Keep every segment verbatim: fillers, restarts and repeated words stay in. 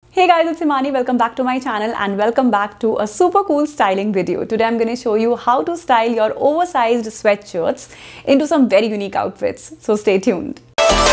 Hey guys, it's Himani. Welcome back to my channel and welcome back to a super cool styling video. Today I'm going to show you how to style your oversized sweatshirts into some very unique outfits. So stay tuned.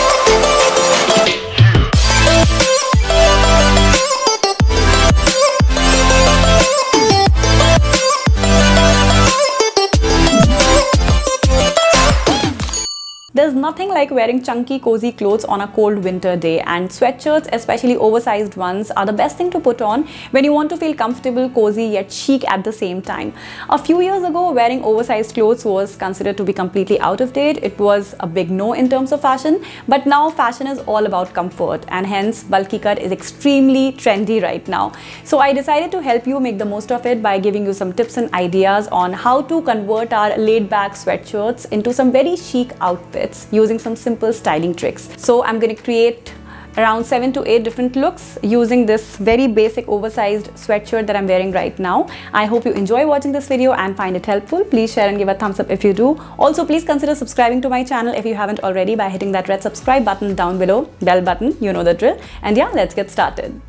There's nothing like wearing chunky, cozy clothes on a cold winter day, and sweatshirts, especially oversized ones, are the best thing to put on when you want to feel comfortable, cozy, yet chic at the same time. A few years ago, wearing oversized clothes was considered to be completely out of date. It was a big no in terms of fashion, but now fashion is all about comfort, and hence bulky cut is extremely trendy right now. So I decided to help you make the most of it by giving you some tips and ideas on how to convert our laid-back sweatshirts into some very chic outfits using some simple styling tricks. So I'm going to create around seven to eight different looks using this very basic oversized sweatshirt that I'm wearing right now. I hope you enjoy watching this video and find it helpful. Please share and give a thumbs up if you do. Also, please consider subscribing to my channel if you haven't already by hitting that red subscribe button down below, bell button, you know the drill. And yeah, let's get started.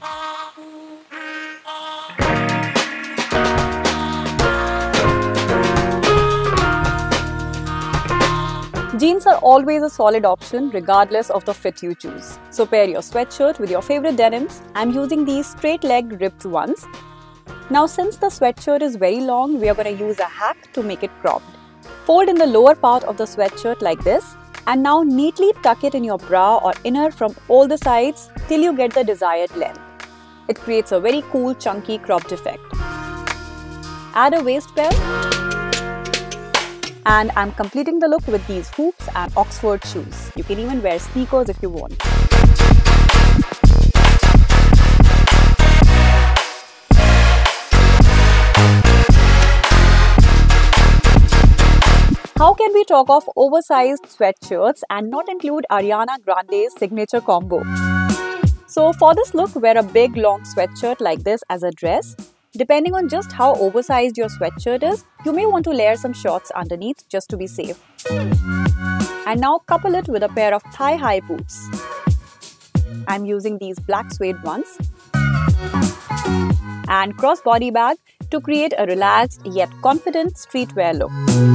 Jeans are always a solid option regardless of the fit you choose. So pair your sweatshirt with your favorite denims. I'm using these straight-legged ripped ones. Now since the sweatshirt is very long, we are going to use a hack to make it cropped. Fold in the lower part of the sweatshirt like this and now neatly tuck it in your bra or inner from all the sides till you get the desired length. It creates a very cool chunky cropped effect. Add a waist belt. And I'm completing the look with these hoops and Oxford shoes. You can even wear sneakers if you want. How can we talk of oversized sweatshirts and not include Ariana Grande's signature combo? So for this look, wear a big long sweatshirt like this as a dress. Depending on just how oversized your sweatshirt is, you may want to layer some shorts underneath just to be safe. And now couple it with a pair of thigh-high boots. I'm using these black suede ones. And crossbody bag to create a relaxed yet confident streetwear look.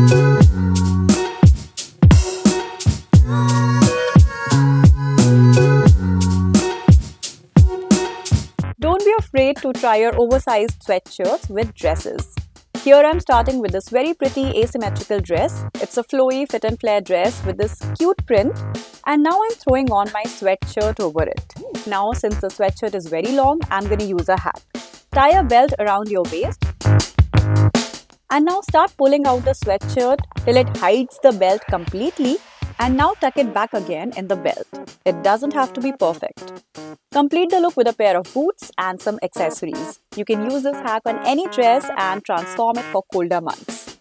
Don't be afraid to try your oversized sweatshirts with dresses. Here I'm starting with this very pretty asymmetrical dress. It's a flowy fit and flare dress with this cute print, and now I'm throwing on my sweatshirt over it. Now since the sweatshirt is very long, I'm going to use a hack. Tie a belt around your waist and now start pulling out the sweatshirt till it hides the belt completely, and now tuck it back again in the belt. It doesn't have to be perfect. Complete the look with a pair of boots and some accessories. You can use this hack on any dress and transform it for colder months.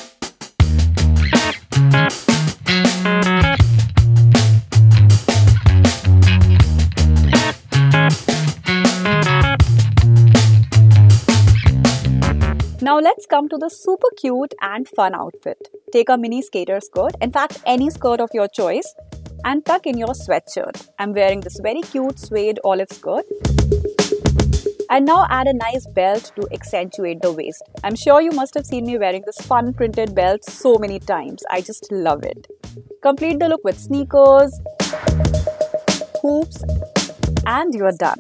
Now let's come to the super cute and fun outfit. Take a mini skater skirt, in fact any skirt of your choice, and tuck in your sweatshirt. I'm wearing this very cute suede olive skirt. And now add a nice belt to accentuate the waist. I'm sure you must have seen me wearing this fun printed belt so many times. I just love it. Complete the look with sneakers, hoops, and you're done.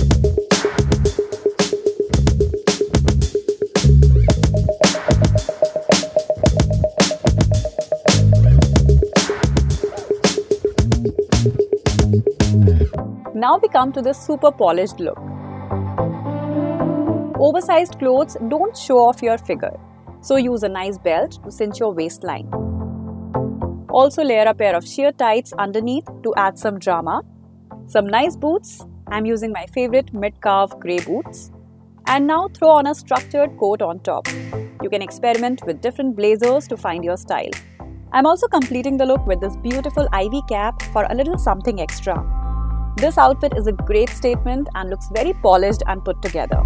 Now we come to this super polished look. Oversized clothes don't show off your figure, so use a nice belt to cinch your waistline. Also layer a pair of sheer tights underneath to add some drama. Some nice boots. I'm using my favorite mid-calf grey boots. And now throw on a structured coat on top. You can experiment with different blazers to find your style. I'm also completing the look with this beautiful ivy cap for a little something extra. This outfit is a great statement and looks very polished and put together.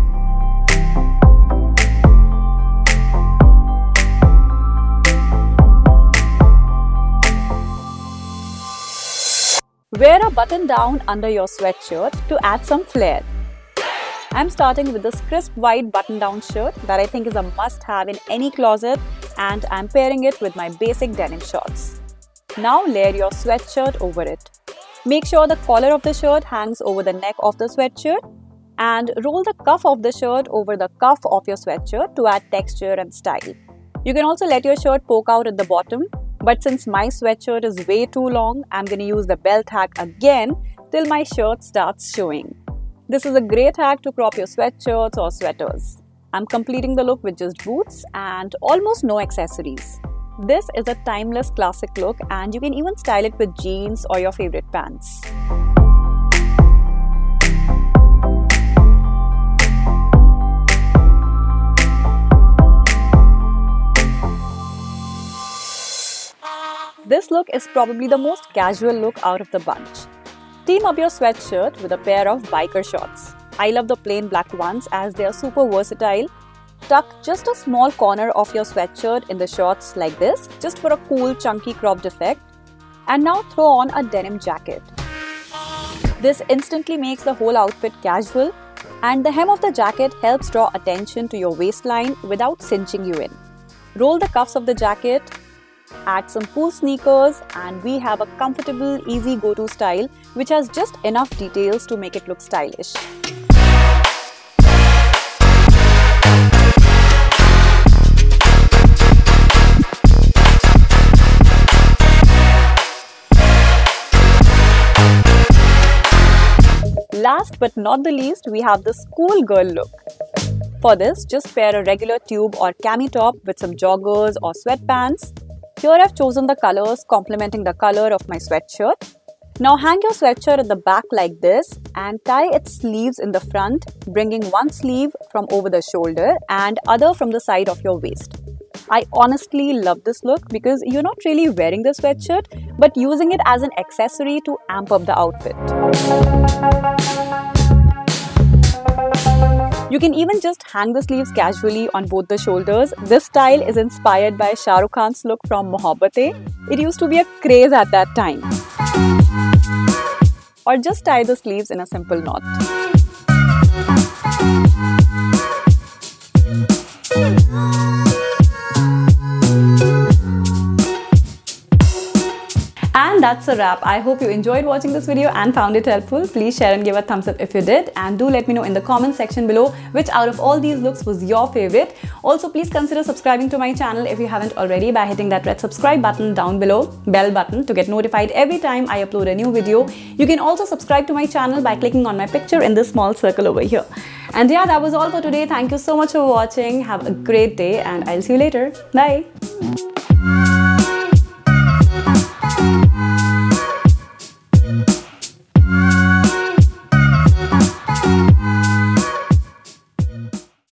Wear a button down under your sweatshirt to add some flair. I'm starting with this crisp white button-down shirt that I think is a must-have in any closet, and I'm pairing it with my basic denim shorts. Now layer your sweatshirt over it. Make sure the collar of the shirt hangs over the neck of the sweatshirt, and roll the cuff of the shirt over the cuff of your sweatshirt to add texture and style. You can also let your shirt poke out at the bottom, but since my sweatshirt is way too long, I'm going to use the belt hack again till my shirt starts showing. This is a great hack to crop your sweatshirts or sweaters. I'm completing the look with just boots and almost no accessories. This is a timeless classic look, and you can even style it with jeans or your favorite pants. This look is probably the most casual look out of the bunch. Team up your sweatshirt with a pair of biker shorts. I love the plain black ones as they are super versatile. Tuck just a small corner of your sweatshirt in the shorts like this, just for a cool chunky cropped effect. And now throw on a denim jacket. This instantly makes the whole outfit casual, and the hem of the jacket helps draw attention to your waistline without cinching you in. Roll the cuffs of the jacket, add some cool sneakers, and we have a comfortable, easy go-to style which has just enough details to make it look stylish. Last but not the least, we have the school girl look. For this, just pair a regular tube or cami top with some joggers or sweatpants. Here I've chosen the colors complementing the color of my sweatshirt. Now hang your sweatshirt at the back like this and tie its sleeves in the front, bringing one sleeve from over the shoulder and other from the side of your waist. I honestly love this look because you're not really wearing the sweatshirt but using it as an accessory to amp up the outfit. You can even just hang the sleeves casually on both the shoulders. This style is inspired by Shah Rukh Khan's look from Mohabbatein. It used to be a craze at that time. Or just tie the sleeves in a simple knot. And that's a wrap. I hope you enjoyed watching this video and found it helpful. Please share and give a thumbs up if you did, and do let me know in the comment section below which out of all these looks was your favorite. Also, please consider subscribing to my channel if you haven't already by hitting that red subscribe button down below, bell button, to get notified every time I upload a new video. You can also subscribe to my channel by clicking on my picture in this small circle over here. And yeah, that was all for today. Thank you so much for watching. Have a great day and I'll see you later. Bye.